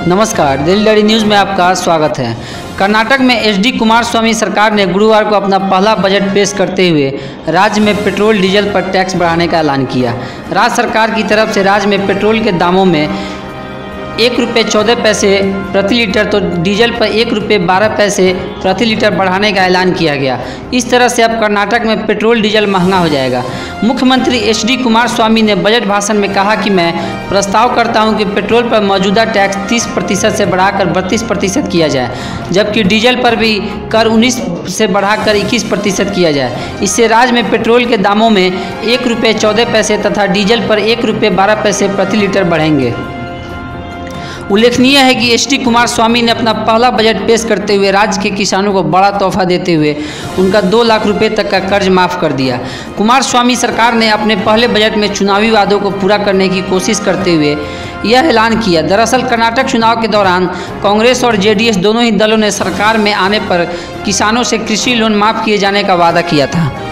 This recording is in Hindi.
नमस्कार, दिल्ली न्यूज़ में आपका स्वागत है। कर्नाटक में एचडी कुमारस्वामी सरकार ने गुरुवार को अपना पहला बजट पेश करते हुए राज्य में पेट्रोल डीजल पर टैक्स बढ़ाने का ऐलान किया। राज्य सरकार की तरफ से राज्य में पेट्रोल के दामों में ₹1.14 प्रति लीटर तो डीजल पर ₹1.12 प्रति लीटर बढ़ाने का ऐलान किया गया। इस तरह से अब कर्नाटक में पेट्रोल डीजल महंगा हो जाएगा। मुख्यमंत्री HD कुमारस्वामी ने बजट भाषण में कहा कि मैं प्रस्ताव करता हूं कि पेट्रोल पर मौजूदा टैक्स 30% से बढ़ाकर 32% किया जाए, जबकि डीजल पर भी कर 19 से बढ़ाकर 21% किया जाए। इससे राज्य में पेट्रोल के दामों में ₹1.14 तथा डीजल पर ₹1.12 प्रति लीटर बढ़ेंगे। उल्लेखनीय है कि HD कुमारस्वामी ने अपना पहला बजट पेश करते हुए राज्य के किसानों को बड़ा तोहफा देते हुए उनका 2 लाख रुपए तक का कर्ज माफ़ कर दिया। कुमारस्वामी सरकार ने अपने पहले बजट में चुनावी वादों को पूरा करने की कोशिश करते हुए यह ऐलान किया। दरअसल कर्नाटक चुनाव के दौरान कांग्रेस और JDS दोनों ही दलों ने सरकार में आने पर किसानों से कृषि लोन माफ़ किए जाने का वादा किया था।